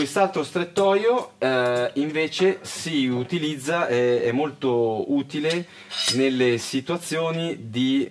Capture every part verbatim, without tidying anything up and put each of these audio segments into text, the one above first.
Quest'altro strettoio eh, invece si utilizza, è, è molto utile nelle situazioni di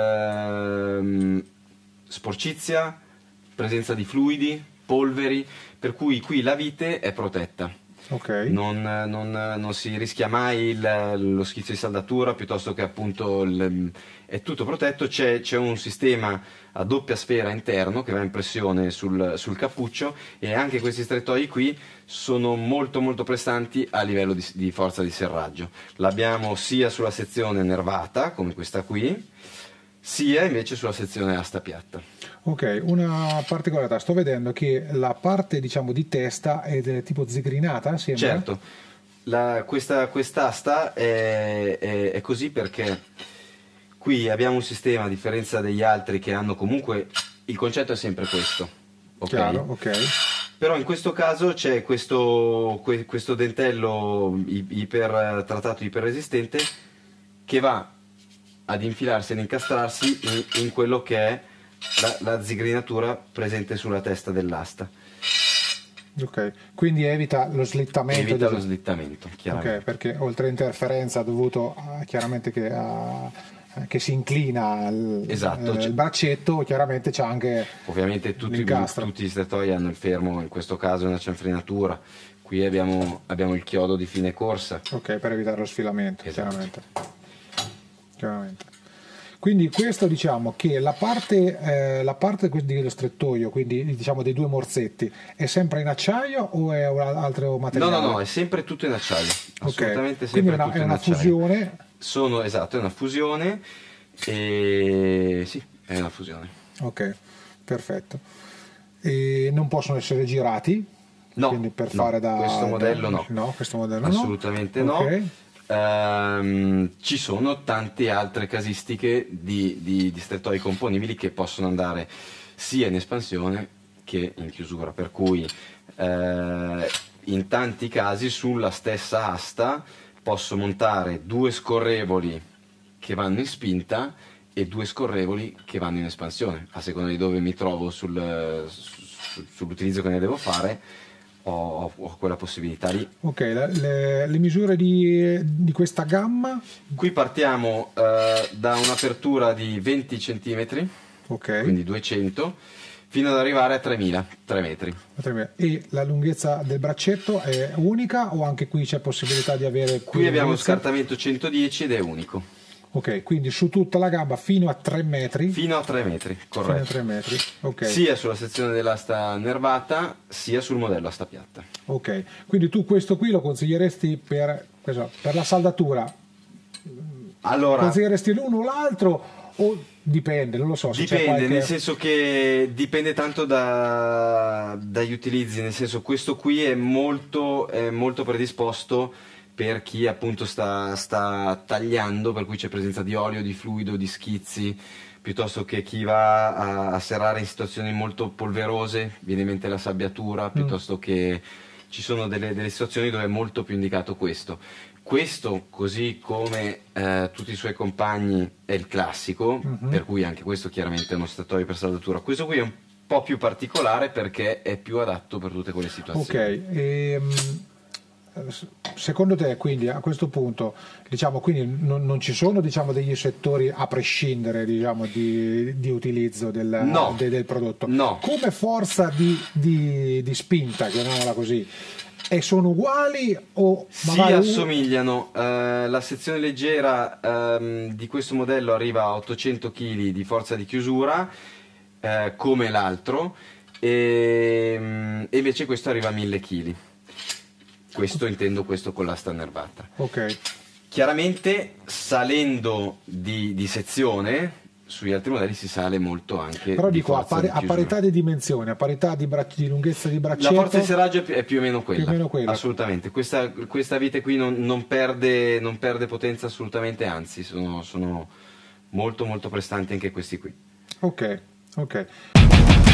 ehm, sporcizia, presenza di fluidi, polveri, per cui qui la vite è protetta. Okay. Non, non, non si rischia mai il, lo schizzo di saldatura, piuttosto che appunto il, è tutto protetto. C'è un sistema a doppia sfera interno che va in pressione sul, sul cappuccio, e anche questi strettoi qui sono molto molto prestanti a livello di, di forza di serraggio. L'abbiamo sia sulla sezione nervata, come questa qui, sia invece sulla sezione asta piatta. Ok, una particolarità, sto vedendo che la parte, diciamo, di testa è del tipo zigrinata, sembra? Certo, la, questa quest'asta è, è, è così perché qui abbiamo un sistema, a differenza degli altri che hanno comunque, il concetto è sempre questo, ok? Chiaro, ok. Però in questo caso c'è questo, questo dentello iper trattato, iperresistente, che va ad infilarsi ed incastrarsi in, in quello che è la, la zigrinatura presente sulla testa dell'asta. Ok, quindi evita lo slittamento. Evita di... lo slittamento, chiaramente. Ok, perché oltre all'interferenza dovuto a, chiaramente che, a, che si inclina il, esatto, il braccetto, chiaramente c'è anche ovviamente tutti, tutti gli strettoi hanno il fermo, in questo caso è una cianfrinatura. Qui abbiamo, abbiamo il chiodo di fine corsa. Ok, per evitare lo sfilamento, esatto. chiaramente. chiaramente. Quindi questo, diciamo che la parte, eh, la parte dello strettoio, quindi diciamo dei due morsetti, è sempre in acciaio o è un altro materiale? No, no, no, è sempre tutto in acciaio. Assolutamente okay. sempre Quindi è una, tutto è una in acciaio. fusione? Sono, esatto, è una fusione. E sì, è una fusione. Ok, perfetto. E non possono essere girati? No, quindi per no, fare da, questo modello da, no. No, questo modello assolutamente no. no. Okay. Um, ci sono tante altre casistiche di, di, di strettoi componibili che possono andare sia in espansione che in chiusura, per cui eh, in tanti casi sulla stessa asta posso montare due scorrevoli che vanno in spinta e due scorrevoli che vanno in espansione, a seconda di dove mi trovo sul, su, sull'utilizzo che ne devo fare. Ho, ho quella possibilità lì. Ok, le, le, le misure di, di questa gamma? Qui partiamo eh, da un'apertura di venti centimetri, okay. Quindi duecento, fino ad arrivare a tremila, tre metri. E la lunghezza del braccetto è unica o anche qui c'è possibilità di avere... Qui abbiamo lo scartamento centodieci ed è unico. Ok, quindi su tutta la gamba fino a tre metri? Fino a tre metri, corretto. Fino a tre metri, ok. Sia sulla sezione dell'asta nervata, sia sul modello asta piatta. Ok, quindi tu questo qui lo consiglieresti per, per la saldatura? Allora, consiglieresti l'uno o l'altro o dipende? Non lo so. Se dipende, qualche... nel senso che dipende tanto da, dagli utilizzi, nel senso questo qui è molto, è molto predisposto per chi appunto sta, sta tagliando, per cui c'è presenza di olio, di fluido, di schizzi, piuttosto che chi va a, a serrare in situazioni molto polverose, viene in mente la sabbiatura, piuttosto mm. che ci sono delle, delle situazioni dove è molto più indicato questo. Questo, così come eh, tutti i suoi compagni, è il classico, mm-hmm. per cui anche questo chiaramente è uno strettoio per saldatura. Questo qui è un po' più particolare perché è più adatto per tutte quelle situazioni. Ok, ehm... secondo te quindi a questo punto diciamo quindi non, non ci sono diciamo degli settori a prescindere diciamo di, di utilizzo del, no. de, del prodotto no. come forza di, di, di spinta, chiamiamola così, e sono uguali o si assomigliano? Uh, la sezione leggera um, di questo modello arriva a ottocento chili di forza di chiusura uh, come l'altro e, um, e invece questo arriva a mille chili. Questo intendo questo con l'asta nervata. Ok. Chiaramente salendo di, di sezione, sugli altri modelli si sale molto anche. Però di dico, a, pari, a parità di dimensione, a parità di, di lunghezza di braccetto... La forza di serraggio è più o meno quella. Più o meno quella. Assolutamente. Questa, questa vite qui non, non, perde, non perde potenza assolutamente, anzi sono, sono molto molto prestanti anche questi qui. Ok, ok.